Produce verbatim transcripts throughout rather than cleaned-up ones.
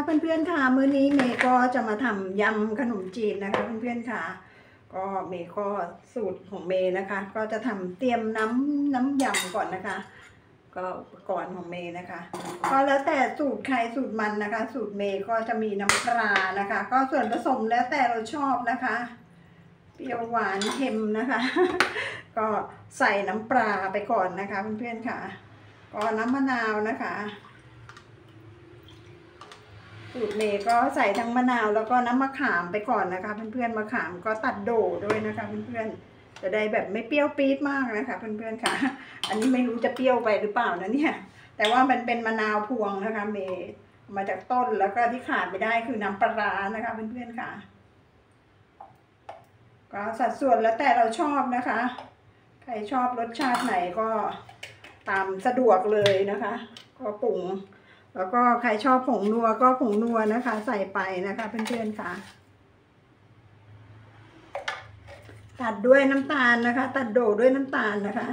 เพื่อนๆค่ะมื้อนี้เมย์ก็จะมาทำยำขนมจีนนะคะเพื่อนๆค่ะก็เมย์ก็สูตรของเมย์นะคะก็จะทำเตรียมน้ำน้ำยำก่อนนะคะก็อุปกรณ์ของเมย์นะคะก็แล้วแต่สูตรใครสูตรมันนะคะสูตรเมย์ก็จะมีน้ำปลานะคะก็ส่วนผสมแล้วแต่เราชอบนะคะเปรี้ยวหวานเค็มนะคะก็ใส่น้ำปลาไปก่อนนะคะเพื่อนๆค่ะก็น้ำมะนาวนะคะสูตรเมย์ก็ใส่ทั้งมะนาวแล้วก็น้ำมะขามไปก่อนนะคะเพื่อนๆมะขามก็ตัดโดด้วยนะคะเพื่อนๆจะได้แบบไม่เปรี้ยวปี๊ดมากนะคะเพื่อนๆค่ะอันนี้ไม่รู้จะเปรี้ยวไปหรือเปล่านะเนี่ยแต่ว่ามันเป็นมะนาวพวงนะคะเมย์มาจากต้นแล้วก็ที่ขาดไม่ได้คือน้ำปลานะคะเพื่อนๆค่ะก็สัดส่วนแล้วแต่เราชอบนะคะใครชอบรสชาติไหนก็ตามสะดวกเลยนะคะก็ปรุงแล้วก็ใครชอบผงนัวก็ผงนัวนะคะใส่ไปนะคะเพื่อนๆค่ะตัดด้วยน้ำตาลนะคะตัดโดด้วยน้ำตาลนะคะ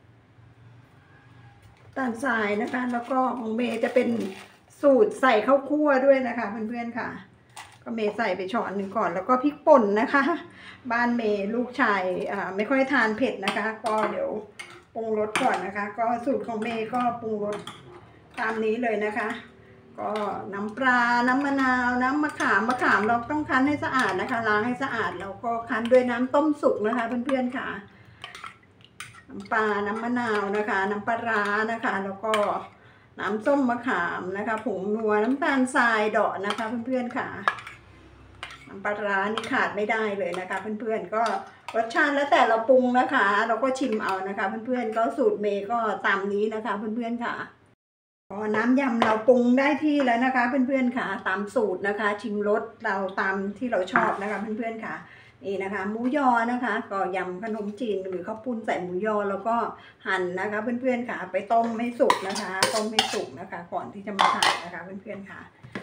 ตาลทรายนะคะแล้วก็ของเมย์จะเป็นสูตรใส่ข้าวคั่วด้วยนะคะเพื่อนๆค่ะก็เมย์ใส่ไปช้อนหนึ่งก่อนแล้วก็พริกป่นนะคะบ้านเมย์ลูกชายอ่าไม่ค่อยทานเผ็ดนะคะก็เดี๋ยวปรุงรสก่อนนะคะก็สูตรของเมย์ก็ปรุงรสตามนี้เลยนะคะก็น้ำปลาน้ำมะนาวน้ำมะขามมะขามเราต้องคั้นให้สะอาดนะคะล้างให้สะอาดแล้วก็คั้นด้วยน้ำต้มสุกนะคะเพื่อนๆค่ะน้ำปลาน้ำมะนาวนะคะน้ำปลานะคะแล้วก็น้ำส้มมะขามนะคะผงนัวน้ำตาลทรายดอกนะคะเพื่อนๆค่ะน้ำปลานี่ขาดไม่ได้เลยนะคะเพื่อนๆก็รสชาติแล้วแต่เราปรุงนะคะเราก็ชิมเอานะคะเพื่อนๆก็สูตรเมย์ก็ตามนี้นะคะเพื่อนๆค่ะก็น้ำยำเราปรุงได้ที่แล้วนะคะเพื่อนๆค่ะตามสูตรนะคะชิมรสเราตามที่เราชอบนะคะเพื่อนๆค่ะนี่นะคะหมูยอนะคะก็ยำขนมจีนหรือข้าวปุ้นใส่หมูยอแล้วก็หั่นนะคะเพื่อนๆค่ะไปต้มให้สุกนะคะต้มให้สุกนะคะก่อนที่จะมาทานนะคะเพื่อนๆค่ะ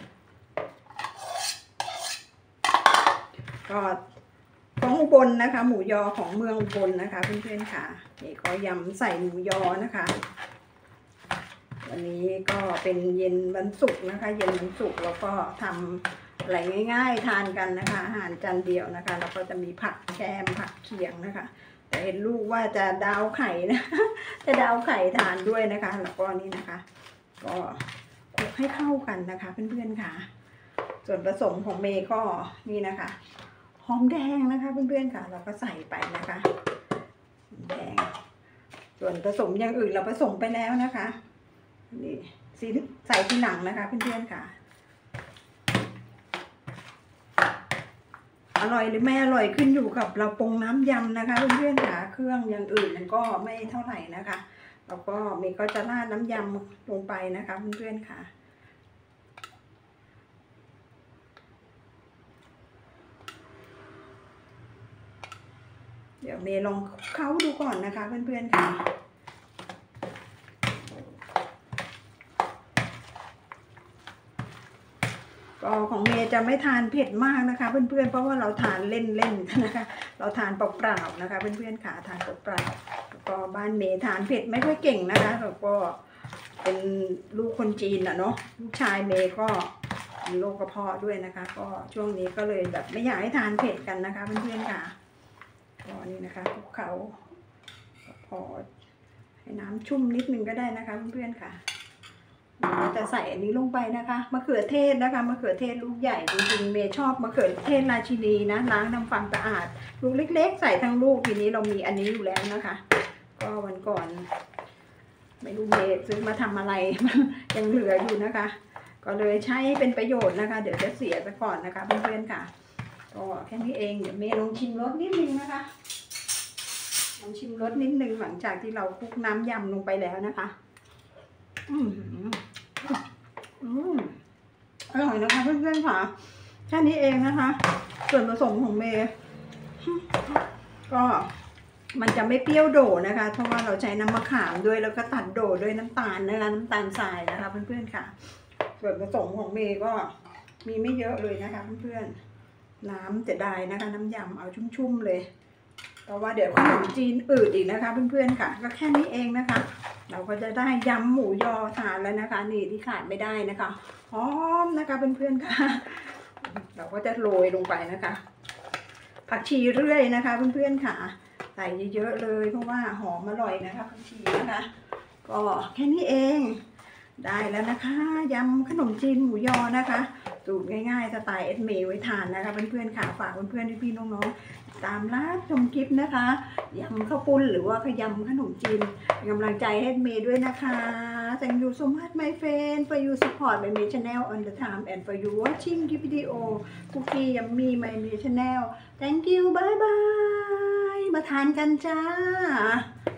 ก็ของอุบลนะคะหมูยอของเมืองอุบลนะคะเพื่อนๆค่ะนี่ก็ยำใส่หมูยอนะคะวันนี้ก็เป็นเย็นวันศุกร์นะคะเย็นวันศุกร์แล้วก็ทำอะไรง่ายๆทานกันนะคะอาหารจานเดียวนะคะแล้วก็จะมีผักแกมผักเคียงนะคะแต่เห็นลูกว่าจะดาวไข่นะจะดาวไข่ทานด้วยนะคะแล้วก็นี่นะคะก็คลุกให้เข้ากันนะคะเพื่อนๆค่ะส่วนผสมของเมย์ก็นี่นะคะหอมแดงนะคะเพื่อนๆค่ะเราก็ใส่ไปนะคะแดงส่วนผสมอย่างอื่นเราผสมไปแล้วนะคะนี่ซีใส่ที่หนังนะคะเพื่อนๆค่ะอร่อยหรือไม่อร่อยขึ้นอยู่กับเราปรุงน้ำยำนะคะเพื่อนๆค่ะเครื่องอย่างอื่นมันก็ไม่เท่าไหร่นะคะแล้วก็เมย์ก็จะราดน้ำยำลงไปนะคะเพื่อนๆค่ะเดี๋ยวเมย์ลองเค้าดูก่อนนะคะเพื่อนๆค่ะก็ของเมย์จะไม่ทานเผ็ดมากนะคะเพื่อนๆเพราะว่าเราทานเล่นๆนะคะเราทานเปล่าๆนะคะเพื่อนๆค่ะทานเปล่าๆแล้วก็บ้านเมย์ทานเผ็ดไม่ค่อยเก่งนะคะแล้วก็เป็นลูกคนจีนอะเนาะลูกชายเมย์ก็มีโรคกระเพาะด้วยนะคะก็ช่วงนี้ก็เลยแบบไม่อยากให้ทานเผ็ดกันนะคะเพื่อนๆค่ะก็นี่นะคะคลุกเขาพอให้น้ำชุ่มนิดนึงก็ได้นะคะเพื่อนๆค่ะจะใส่อันนี้ลงไปนะคะมะเขือเทศนะคะมะเขือเทศลูกใหญ่จริงๆเมย์ชอบมะเขือเทศราชินีนะล้างทำความสะอาดลูกเล็กๆใส่ทั้งลูกทีนี้เรามีอันนี้อยู่แล้วนะคะก็วันก่อนไม่รู้เมย์ซื้อมาทำอะไรยังเหลืออยู่นะคะก็เลยใช้เป็นประโยชน์นะคะเดี๋ยวจะเสียไปก่อนนะคะเพื่อนๆค่ะก็แค่นี้เองเดี๋ยวเมย์ลองชิมรสนิดนึงนะคะลองชิมรสนิดนึงหลังจากที่เราคลุกน้ำยำลงไปแล้วนะคะอืมอืมอร่อยนะคะเพื่อนๆค่ะแค่นี้เองนะคะส่วนผสมของเมย์ก็มันจะไม่เปรี้ยวโดดนะคะเพราะว่าเราใช้น้ำมะขามด้วยแล้วก็ตัดโดดด้วยน้ำตาลนะคะน้ำตาลทรายนะคะเพื่อนๆค่ะส่วนผสมของเมย์ก็มีไม่เยอะเลยนะคะเพื่อนๆน้ำจะได้นะคะน้ำยำเอาชุ่มๆเลยเพราะว่าเดี๋ยวขนมจีนอืดอีกนะคะเพื่อนๆค่ะก็แค่นี้เองนะคะเราก็จะได้ยำหมูยอทานแล้วนะคะนี่ที่ขาดไม่ได้นะคะหอมนะคะเพื่อนๆค่ะเราก็จะโรยลงไปนะคะผักชีเรื่อยนะคะเพื่อนๆค่ะใส่เยอะๆเลยเพราะว่าหอมอร่อยนะคะผักชีนะคะก็แค่นี้เองได้แล้วนะคะยำขนมจีนหมูยอนะคะสูตรง่ายๆสไตล์เอ็ดเมย์ไว้ทานนะคะเพื่อนๆค่ะฝากเพื่อนๆพี่ๆน้องๆตามร้านชมคลิปนะคะยำข้าวปุ้นหรือว่าขยำขนมจีนเป็นกำลังใจให้เมย์ด้วยนะคะ Thank you so much my friend for you support my May channel on the time and for you watching the video cookie yummy my May channel Thank you bye bye มาทานกันจ้า